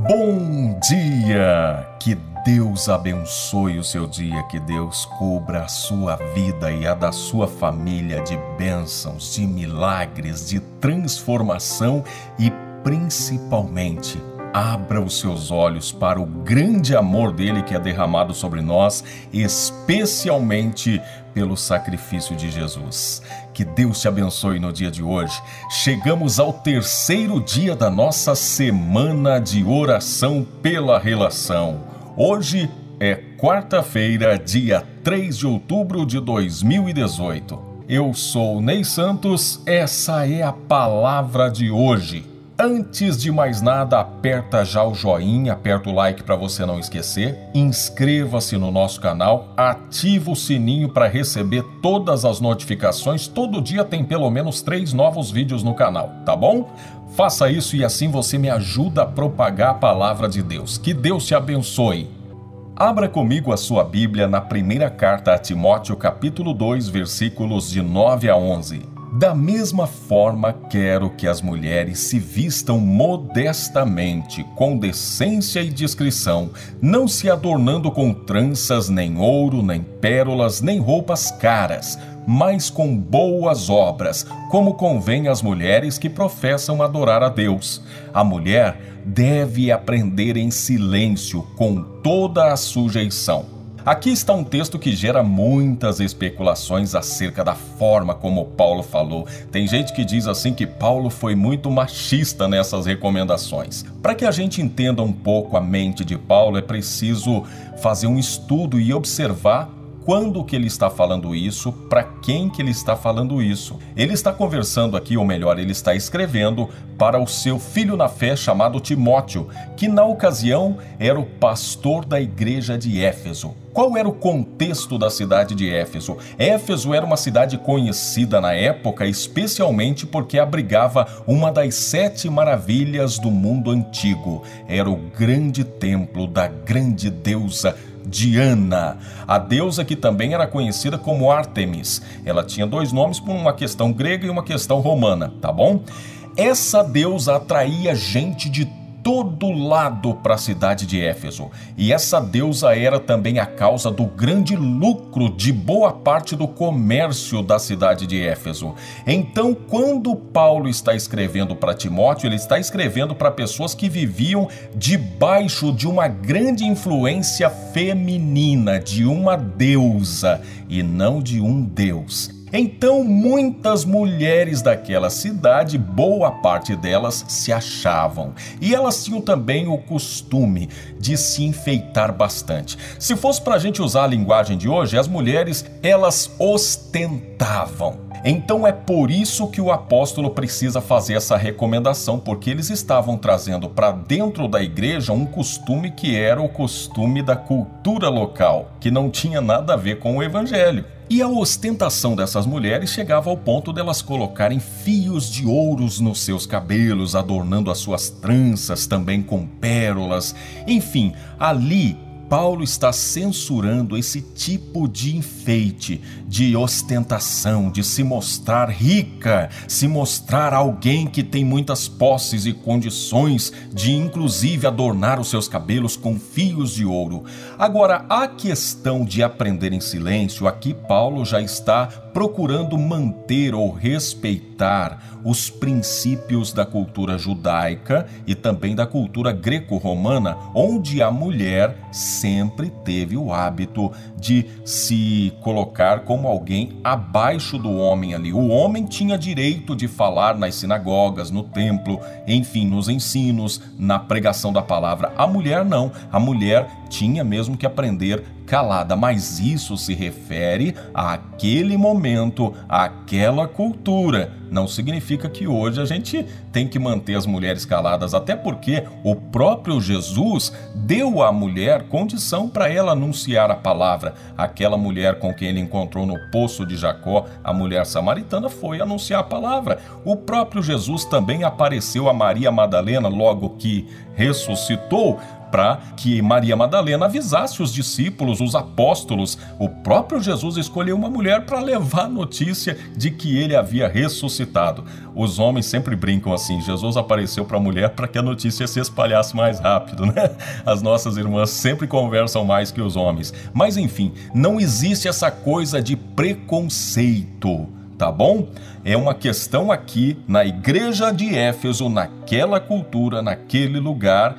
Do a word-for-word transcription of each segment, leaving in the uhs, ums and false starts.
Bom dia! Que Deus abençoe o seu dia, que Deus cubra a sua vida e a da sua família de bênçãos, de milagres, de transformação e principalmente abra os seus olhos para o grande amor dele que é derramado sobre nós, especialmente pelo sacrifício de Jesus. Que Deus te abençoe no dia de hoje. Chegamos ao terceiro dia da nossa semana de oração pela relação. Hoje é quarta-feira, dia três de outubro de dois mil e dezoito. Eu sou Ney Santos, essa é a palavra de hoje. Antes de mais nada, aperta já o joinha, aperta o like para você não esquecer, inscreva-se no nosso canal, ativa o sininho para receber todas as notificações, todo dia tem pelo menos três novos vídeos no canal, tá bom? Faça isso e assim você me ajuda a propagar a palavra de Deus. Que Deus te abençoe. Abra comigo a sua Bíblia na primeira carta a Timóteo, capítulo dois, versículos de nove a onze. Da mesma forma, quero que as mulheres se vistam modestamente, com decência e discrição, não se adornando com tranças, nem ouro, nem pérolas, nem roupas caras, mas com boas obras, como convém às mulheres que professam adorar a Deus. A mulher deve aprender em silêncio, com toda a sujeição. Aqui está um texto que gera muitas especulações acerca da forma como Paulo falou. Tem gente que diz assim que Paulo foi muito machista nessas recomendações. Para que a gente entenda um pouco a mente de Paulo, é preciso fazer um estudo e observar quando que ele está falando isso, para quem que ele está falando isso. Ele está conversando aqui, ou melhor, ele está escrevendo para o seu filho na fé chamado Timóteo, que na ocasião era o pastor da igreja de Éfeso. Qual era o contexto da cidade de Éfeso? Éfeso era uma cidade conhecida na época, especialmente porque abrigava uma das sete maravilhas do mundo antigo. Era o grande templo da grande deusa Diana, a deusa que também era conhecida como Ártemis. Ela tinha dois nomes por uma questão grega e uma questão romana, tá bom? Essa deusa atraía gente de todo lado para a cidade de Éfeso. E essa deusa era também a causa do grande lucro de boa parte do comércio da cidade de Éfeso. Então, quando Paulo está escrevendo para Timóteo, ele está escrevendo para pessoas que viviam debaixo de uma grande influência feminina, de uma deusa e não de um deus. Então, muitas mulheres daquela cidade, boa parte delas, se achavam. E elas tinham também o costume de se enfeitar bastante. Se fosse para a gente usar a linguagem de hoje, as mulheres, elas ostentavam. Então é por isso que o apóstolo precisa fazer essa recomendação, porque eles estavam trazendo para dentro da igreja um costume que era o costume da cultura local, que não tinha nada a ver com o evangelho. E a ostentação dessas mulheres chegava ao ponto delas colocarem fios de ouros nos seus cabelos, adornando as suas tranças também com pérolas. Enfim, ali Paulo está censurando esse tipo de enfeite, de ostentação, de se mostrar rica, se mostrar alguém que tem muitas posses e condições de inclusive adornar os seus cabelos com fios de ouro. Agora, a questão de aprender em silêncio, aqui Paulo já está procurando manter ou respeitar os princípios da cultura judaica e também da cultura greco-romana, onde a mulher sempre teve o hábito de se colocar como alguém abaixo do homem ali. O homem tinha direito de falar nas sinagogas, no templo, enfim, nos ensinos, na pregação da palavra. A mulher não. A mulher tinha mesmo que aprender calada, mas isso se refere àquele momento, àquela cultura. Não significa que hoje a gente tem que manter as mulheres caladas, até porque o próprio Jesus deu à mulher condição para ela anunciar a palavra. Aquela mulher com quem ele encontrou no poço de Jacó, a mulher samaritana, foi anunciar a palavra. O próprio Jesus também apareceu a Maria Madalena logo que ressuscitou, para que Maria Madalena avisasse os discípulos, os apóstolos. O próprio Jesus escolheu uma mulher para levar a notícia de que ele havia ressuscitado. Os homens sempre brincam assim, Jesus apareceu para a mulher para que a notícia se espalhasse mais rápido, né? As nossas irmãs sempre conversam mais que os homens. Mas enfim, não existe essa coisa de preconceito, tá bom? É uma questão aqui na igreja de Éfeso, naquela cultura, naquele lugar,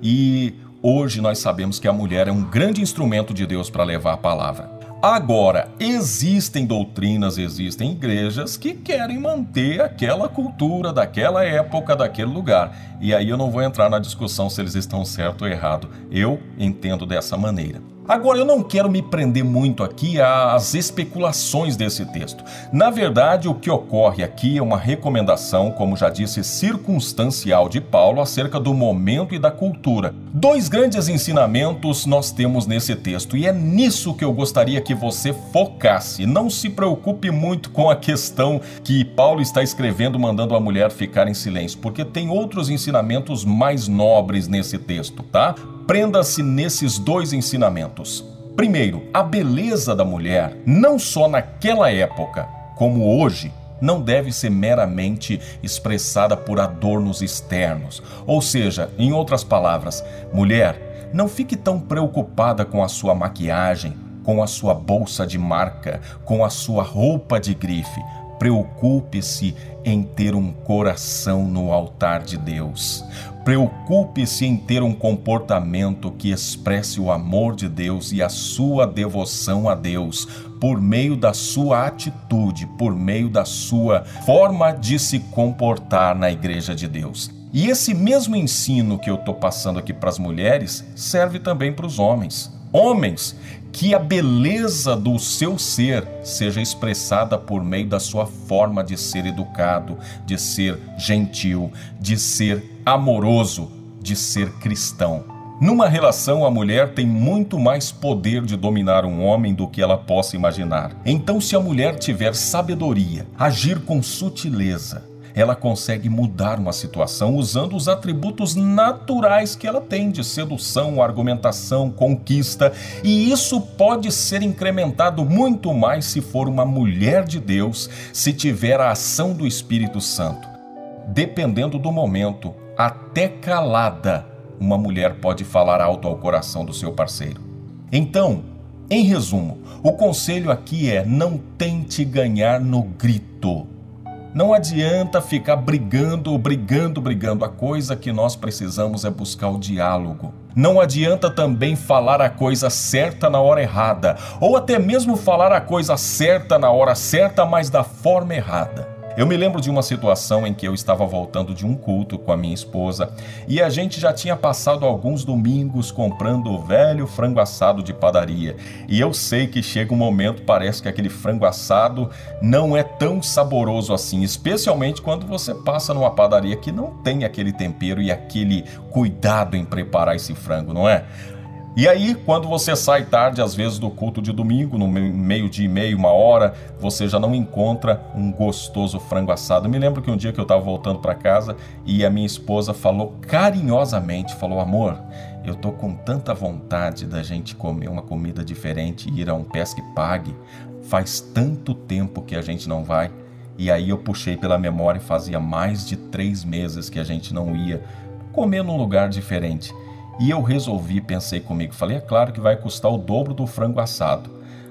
e hoje nós sabemos que a mulher é um grande instrumento de Deus para levar a palavra. Agora, existem doutrinas, existem igrejas que querem manter aquela cultura daquela época, daquele lugar. E aí eu não vou entrar na discussão se eles estão certo ou errado. Eu entendo dessa maneira. Agora, eu não quero me prender muito aqui às especulações desse texto. Na verdade, o que ocorre aqui é uma recomendação, como já disse, circunstancial de Paulo acerca do momento e da cultura. Dois grandes ensinamentos nós temos nesse texto, e é nisso que eu gostaria que você focasse. Não se preocupe muito com a questão que Paulo está escrevendo, mandando a mulher ficar em silêncio, porque tem outros ensinamentos mais nobres nesse texto, tá? Prenda-se nesses dois ensinamentos. Primeiro, a beleza da mulher, não só naquela época, como hoje, não deve ser meramente expressada por adornos externos. Ou seja, em outras palavras, mulher, não fique tão preocupada com a sua maquiagem, com a sua bolsa de marca, com a sua roupa de grife. Preocupe-se em ter um coração no altar de Deus. Preocupe-se em ter um comportamento que expresse o amor de Deus e a sua devoção a Deus, por meio da sua atitude, por meio da sua forma de se comportar na igreja de Deus. E esse mesmo ensino que eu estou passando aqui para as mulheres serve também para os homens. Homens, que a beleza do seu ser seja expressada por meio da sua forma de ser educado, de ser gentil, de ser amoroso, de ser cristão. Numa relação, a mulher tem muito mais poder de dominar um homem do que ela possa imaginar. Então, se a mulher tiver sabedoria, agir com sutileza, ela consegue mudar uma situação usando os atributos naturais que ela tem de sedução, argumentação, conquista, e isso pode ser incrementado muito mais se for uma mulher de Deus, se tiver a ação do Espírito Santo. Dependendo do momento, até calada, uma mulher pode falar alto ao coração do seu parceiro. Então, em resumo, o conselho aqui é: não tente ganhar no grito. Não adianta ficar brigando, brigando, brigando. A coisa que nós precisamos é buscar o diálogo. Não adianta também falar a coisa certa na hora errada, ou até mesmo falar a coisa certa na hora certa, mas da forma errada. Eu me lembro de uma situação em que eu estava voltando de um culto com a minha esposa e a gente já tinha passado alguns domingos comprando o velho frango assado de padaria. E eu sei que chega um momento, parece que aquele frango assado não é tão saboroso assim, especialmente quando você passa numa padaria que não tem aquele tempero e aquele cuidado em preparar esse frango, não é? E aí, quando você sai tarde, às vezes do culto de domingo, no meio-dia e meio, uma hora, você já não encontra um gostoso frango assado. Eu me lembro que um dia que eu estava voltando para casa e a minha esposa falou carinhosamente, falou: amor, eu tô com tanta vontade da gente comer uma comida diferente e ir a um pesque pague. Faz tanto tempo que a gente não vai. E aí eu puxei pela memória, fazia mais de três meses que a gente não ia comer num lugar diferente. E eu resolvi, pensei comigo, falei, é claro que vai custar o dobro do frango assado.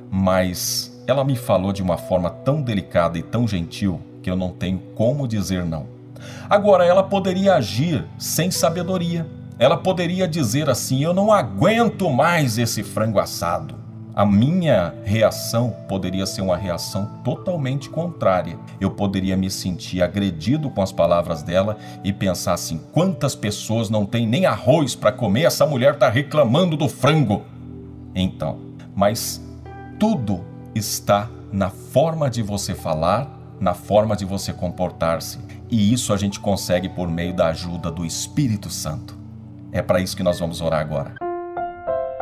Mas ela me falou de uma forma tão delicada e tão gentil que eu não tenho como dizer não. Agora, ela poderia agir sem sabedoria. Ela poderia dizer assim: eu não aguento mais esse frango assado. A minha reação poderia ser uma reação totalmente contrária. Eu poderia me sentir agredido com as palavras dela e pensar assim: quantas pessoas não têm nem arroz para comer, essa mulher está reclamando do frango. Então, mas tudo está na forma de você falar, na forma de você comportar-se. E isso a gente consegue por meio da ajuda do Espírito Santo. É para isso que nós vamos orar agora.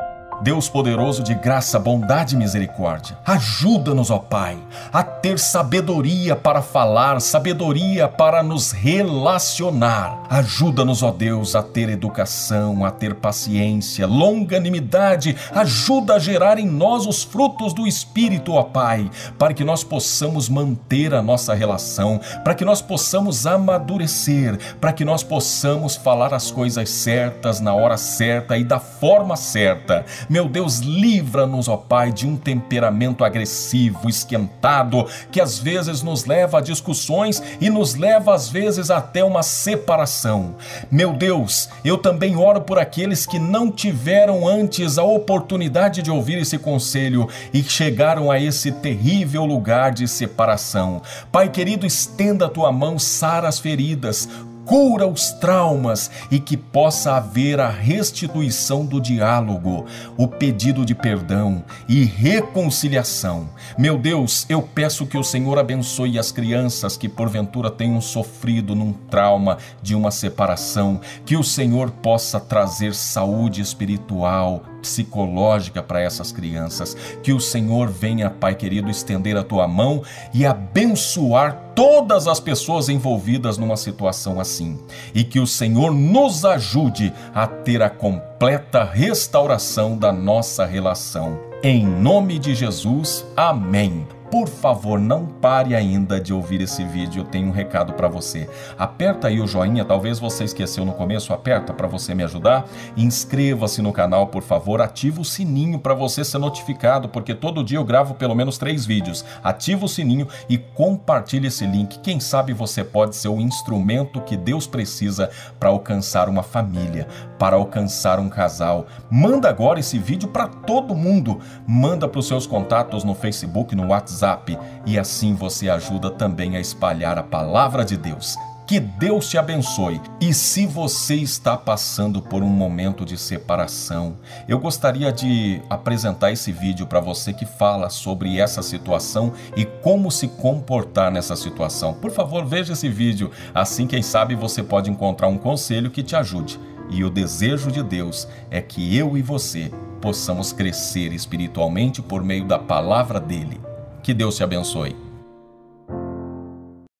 Deus poderoso de graça, bondade e misericórdia, ajuda-nos, ó Pai, a ter sabedoria para falar, sabedoria para nos relacionar. Ajuda-nos, ó Deus, a ter educação, a ter paciência, longanimidade. Ajuda a gerar em nós os frutos do Espírito, ó Pai, para que nós possamos manter a nossa relação, para que nós possamos amadurecer, para que nós possamos falar as coisas certas na hora certa e da forma certa. Meu Deus, livra-nos, ó Pai, de um temperamento agressivo, esquentado, que às vezes nos leva a discussões e nos leva às vezes até uma separação. Meu Deus, eu também oro por aqueles que não tiveram antes a oportunidade de ouvir esse conselho e chegaram a esse terrível lugar de separação. Pai querido, estenda a tua mão, sara as feridas, cura os traumas e que possa haver a restituição do diálogo, o pedido de perdão e reconciliação. Meu Deus, eu peço que o Senhor abençoe as crianças que porventura tenham sofrido num trauma de uma separação, que o Senhor possa trazer saúde espiritual, psicológica para essas crianças, que o Senhor venha, Pai querido, estender a tua mão e abençoar todas as pessoas envolvidas numa situação assim, e que o Senhor nos ajude a ter a completa restauração da nossa relação. Em nome de Jesus, amém. Por favor, não pare ainda de ouvir esse vídeo, eu tenho um recado para você. Aperta aí o joinha, talvez você esqueceu no começo, aperta para você me ajudar. Inscreva-se no canal, por favor, ativa o sininho para você ser notificado, porque todo dia eu gravo pelo menos três vídeos. Ativa o sininho e compartilhe esse link. Quem sabe você pode ser o instrumento que Deus precisa para alcançar uma família, para alcançar um casal. Manda agora esse vídeo para todo mundo. Manda para os seus contatos no Facebook, no WhatsApp. E assim você ajuda também a espalhar a palavra de Deus. Que Deus te abençoe. E se você está passando por um momento de separação, eu gostaria de apresentar esse vídeo para você que fala sobre essa situação e como se comportar nessa situação. Por favor, veja esse vídeo. Assim, quem sabe, você pode encontrar um conselho que te ajude. E o desejo de Deus é que eu e você possamos crescer espiritualmente por meio da palavra dele. Que Deus te abençoe.